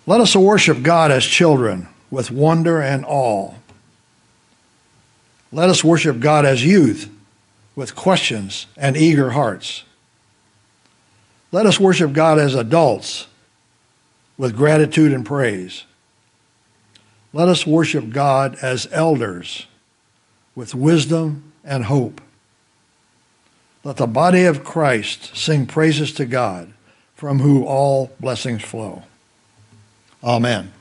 Let us worship God as children with wonder and awe. Let us worship God as youth with questions and eager hearts. Let us worship God as adults with gratitude and praise. Let us worship God as elders with wisdom and hope. Let the body of Christ sing praises to God, from whom all blessings flow. Amen.